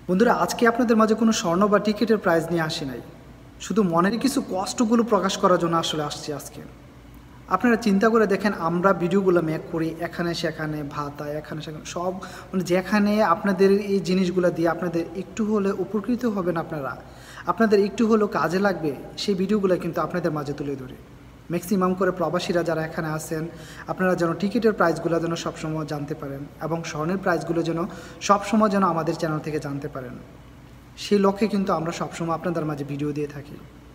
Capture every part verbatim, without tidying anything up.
বন্ধুরা, আজকে আপনাদের মাঝে কোনো স্বর্ণ বা টিকিটের প্রাইজ নিয়ে আসি নাই, শুধু মনের কিছু কষ্টগুলো প্রকাশ করার জন্য আসলে আসছি আজকে। আপনারা চিন্তা করে দেখেন, আমরা ভিডিওগুলো মেক করি এখানে সেখানে, ভাতা এখানে সেখানে, সব মানে যেখানে আপনাদের এই জিনিসগুলো দিয়ে আপনাদের একটু হলে উপকৃত হবেন, আপনারা আপনাদের একটু হলেও কাজে লাগবে, সেই ভিডিওগুলো কিন্তু আপনাদের মাঝে তুলে ধরি। ম্যাক্সিমাম করে প্রবাসীরা যারা এখানে আছেন, আপনারা যেন টিকিটের প্রাইসগুলো যেন সবসময় জানতে পারেন এবং স্বর্ণের প্রাইসগুলো যেন সবসময় যেন আমাদের চ্যানেল থেকে জানতে পারেন, সেই লক্ষ্যে কিন্তু আমরা সবসময় আপনাদের মাঝে ভিডিও দিয়ে থাকি।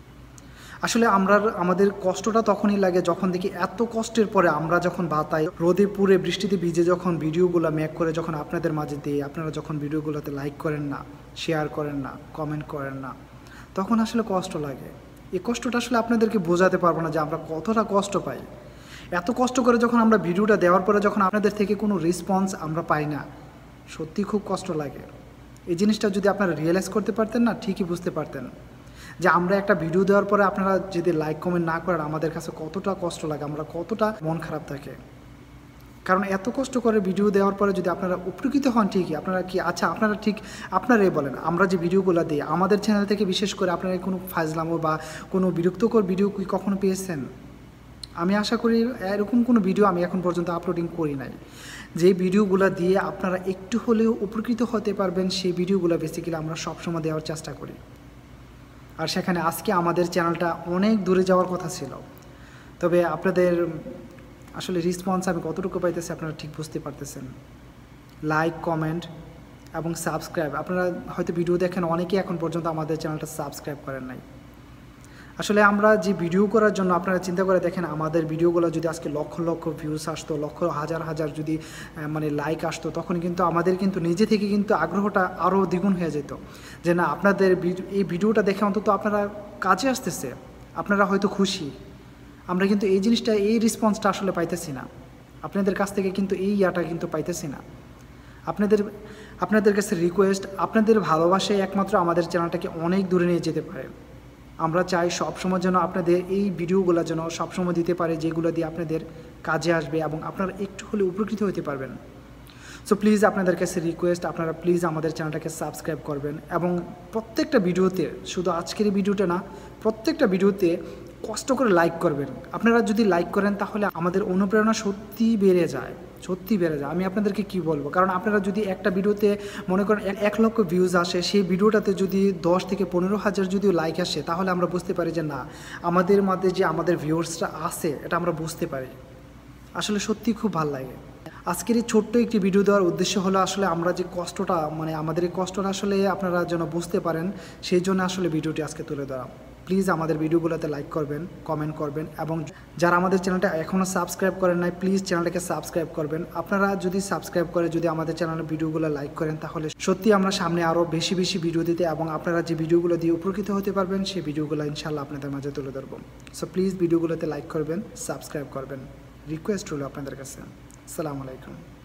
আসলে আমরা আমাদের কষ্টটা তখনই লাগে যখন দেখি এত কষ্টের পরে আমরা যখন বাতাই রোদে পুড়ে বৃষ্টিতে ভিজে যখন ভিডিওগুলো মেক করে যখন আপনাদের মাঝে দিই, আপনারা যখন ভিডিওগুলোতে লাইক করেন না, শেয়ার করেন না, কমেন্ট করেন না, তখন আসলে কষ্ট লাগে। এই কষ্টটা আসলে আপনাদেরকে বোঝাতে পারবো না যে আমরা কতটা কষ্ট পাই। এত কষ্ট করে যখন আমরা ভিডিওটা দেওয়ার পরে যখন আপনাদের থেকে কোনো রেসপন্স আমরা পাই না, সত্যি খুব কষ্ট লাগে। এই জিনিসটা যদি আপনারা রিয়েলাইজ করতে পারতেন না, ঠিকই বুঝতে পারতেন যে আমরা একটা ভিডিও দেওয়ার পরে আপনারা যদি লাইক কমেন্ট না করেন, আমাদের কাছে কতটা কষ্ট লাগে, আমরা কতটা মন খারাপ থাকে। কারণ এত কষ্ট করে ভিডিও দেওয়ার পরে যদি আপনারা উপকৃত হন, ঠিকই আপনারা কি আচ্ছা আপনারা ঠিক আপনারাই বলেন, আমরা যে ভিডিওগুলো দিই আমাদের চ্যানেল থেকে, বিশেষ করে আপনারা কোনো ফাজলামো বা কোনো বিরক্তকর ভিডিও কি কখনো পেয়েছেন? আমি আশা করি এরকম কোনো ভিডিও আমি এখন পর্যন্ত আপলোডিং করি নাই। যে ভিডিওগুলো দিয়ে আপনারা একটু হলেও উপকৃত হতে পারবেন, সেই ভিডিওগুলো বেসিক্যালি আমরা সবসময় দেওয়ার চেষ্টা করি। আর সেখানে আজকে আমাদের চ্যানেলটা অনেক দূরে যাওয়ার কথা ছিল, তবে আপনাদের আসলে রেসপন্স আমি কতটুকু পাইতেছি আপনারা ঠিক বুঝতে পারতেছেন। লাইক, কমেন্ট এবং সাবস্ক্রাইব, আপনারা হয়তো ভিডিও দেখেন, অনেকেই এখন পর্যন্ত আমাদের চ্যানেলটা সাবস্ক্রাইব করেন নাই। আসলে আমরা যে ভিডিও করার জন্য, আপনারা চিন্তা করে দেখেন, আমাদের ভিডিওগুলো যদি আজকে লক্ষ লক্ষ ভিউস আসতো, লক্ষ হাজার হাজার যদি মানে লাইক আসতো, তখন কিন্তু আমাদের কিন্তু নিজে থেকে কিন্তু আগ্রহটা আরও দ্বিগুণ হয়ে যেত যে না, আপনাদের এই ভিডিওটা দেখে অন্তত আপনারা কাজে আসতেছে, আপনারা হয়তো খুশি। আমরা কিন্তু এই জিনিসটা, এই রেসপন্সটা আসলে পাইতেছি না আপনাদের কাছ থেকে, কিন্তু এই ইয়াটা কিন্তু পাইতেছি না। আপনাদের আপনাদের কাছে রিকোয়েস্ট, আপনাদের ভালোবাসায় একমাত্র আমাদের চ্যানেলটাকে অনেক দূরে নিয়ে যেতে পারে। আমরা চাই সবসময় যেন আপনাদের এই ভিডিওগুলো যেন সবসময় দিতে পারে, যেগুলো দিয়ে আপনাদের কাজে আসবে এবং আপনারা একটু হলে উপকৃত হতে পারবেন। সো প্লিজ আপনাদের কাছে রিকোয়েস্ট, আপনারা প্লিজ আমাদের চ্যানেলটাকে সাবস্ক্রাইব করবেন এবং প্রত্যেকটা ভিডিওতে, শুধু আজকের ভিডিওটা না, প্রত্যেকটা ভিডিওতে কষ্ট করে লাইক করবেন। আপনারা যদি লাইক করেন তাহলে আমাদের অনুপ্রেরণা সত্যি বেড়ে যায়, সত্যি বেড়ে যায়। আমি আপনাদেরকে কি বলবো, কারণ আপনারা যদি একটা ভিডিওতে মনে করেন এক লক্ষ ভিউজ আসে, সেই ভিডিওটাতে যদি দশ থেকে পনেরো হাজার যদি লাইক আসে, তাহলে আমরা বুঝতে পারি যে না, আমাদের মধ্যে যে আমাদের ভিউয়ার্সরা আছে এটা আমরা বুঝতে পারি। আসলে সত্যি খুব ভালো লাগে। আজকের এই ছোট্ট একটি ভিডিও দেওয়ার উদ্দেশ্য হলো আসলে আমরা যে কষ্টটা, মানে আমাদের এই কষ্টটা আসলে আপনারা যেন বুঝতে পারেন, সেই জন্য আসলে ভিডিওটি আজকে তুলে ধরা। প্লিজ আমাদের ভিডিওগুলোতে লাইক করবেন, কমেন্ট করবেন এবং যারা আমাদের চ্যানেলটা এখনও সাবস্ক্রাইব করেন নাই, প্লিজ চ্যানেলটাকে সাবস্ক্রাইব করবেন। আপনারা যদি সাবস্ক্রাইব করে যদি আমাদের চ্যানেলের ভিডিওগুলো লাইক করেন, তাহলে সত্যি আমরা সামনে আরও বেশি বেশি ভিডিও দিতে এবং আপনারা যে ভিডিওগুলো দিয়ে উপকৃত হতে পারবেন, সেই ভিডিওগুলো ইনশাল্লাহ আপনাদের মাঝে তুলে ধরবো। সো প্লিজ ভিডিওগুলোতে লাইক করবেন, সাবস্ক্রাইব করবেন, রিকোয়েস্ট হলো আপনাদের কাছে। আসসালামু আলাইকুম।